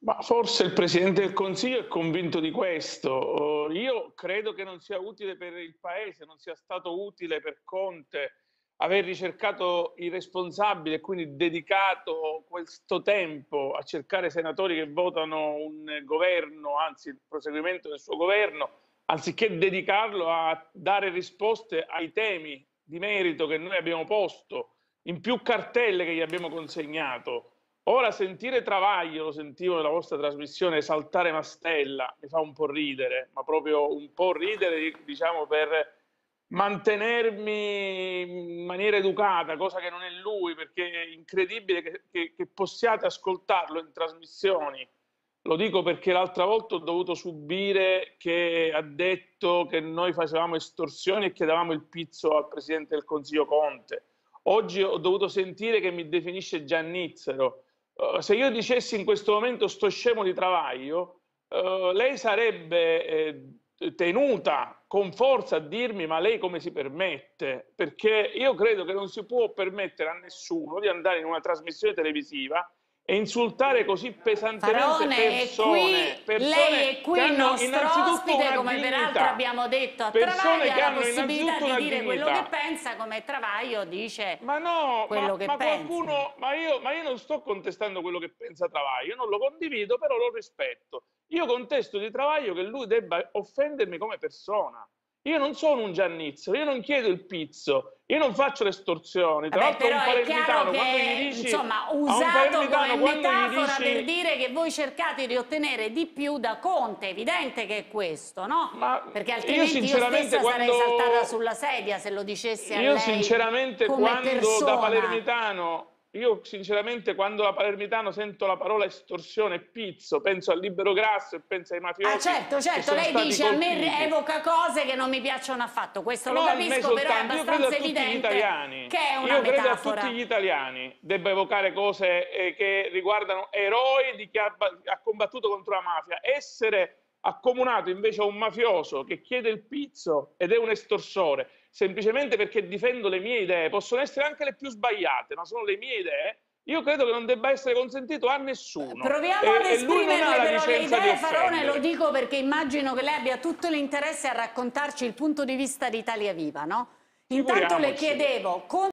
Ma forse il Presidente del Consiglio è convinto di questo. Io credo che non sia utile per il Paese, non sia stato utile per Conte aver ricercato i responsabili e quindi dedicato questo tempo a cercare senatori che votano un governo, anzi il proseguimento del suo governo, anziché dedicarlo a dare risposte ai temi di merito che noi abbiamo posto in più cartelle che gli abbiamo consegnato. Ora sentire Travaglio, lo sentivo nella vostra trasmissione, esaltare Mastella, mi fa un po' ridere, ma proprio un po' ridere, diciamo, per mantenermi in maniera educata, cosa che non è lui, perché è incredibile che possiate ascoltarlo in trasmissioni. Lo dico perché l'altra volta ho dovuto subire che ha detto che noi facevamo estorsioni e che davamo il pizzo al Presidente del Consiglio Conte. Oggi ho dovuto sentire che mi definisce giannizzero. Se io dicessi in questo momento sto scemo di Travaglio, lei sarebbe tenuta con forza a dirmi ma lei come si permette? Perché io credo che non si può permettere a nessuno di andare in una trasmissione televisiva e insultare così pesantemente Faraone è qui, lei è che qui il hanno nostro innanzitutto ospite, una come peraltro dignità, abbiamo detto a persone Travaglio, che ha la hanno possibilità innanzitutto di una dire quello che dignità. pensa, come Travaglio dice Ma no, quello che ma pensa. qualcuno, ma io non sto contestando quello che pensa Travaglio, non lo condivido, però lo rispetto. Io contesto di Travaglio che lui debba offendermi come persona. Io non sono un giannizzero, io non chiedo il pizzo, io non faccio le estorsioni. Tra Vabbè, l'altro però è chiaro che, insomma, a un usato come palermitano quando gli metafora per dici dire che voi cercate di ottenere di più da Conte, è evidente che è questo, no? ma Perché io altrimenti io sinceramente stessa sarei saltata quando sulla sedia se lo dicessi a Io lei sinceramente come quando da persona. palermitano, io sinceramente quando da palermitano sento la parola estorsione e pizzo, penso al Libero Grasso e penso ai Ah, mafiosi certo, che certo, sono lei stati dice a me colpiti. evoca cose che non mi piacciono affatto, questo lo No, a me capisco, però è soltanto, io credo a abbastanza tutti gli evidente italiani, che è una io credo a tutti metafora. gli italiani debba evocare cose che riguardano eroi di chi ha combattuto contro la mafia. Essere accomunato invece a un mafioso che chiede il pizzo ed è un estorsore, semplicemente perché difendo le mie idee, possono essere anche le più sbagliate, ma sono le mie idee, io credo che non debba essere consentito a nessuno. Proviamo ad E lui non ha esprimerle la però le licenza di idee, Faraone, lo offendere. dico perché immagino che lei abbia tutto l'interesse a raccontarci il punto di vista di Italia Viva, no? Intanto le Figuriamoci. chiedevo,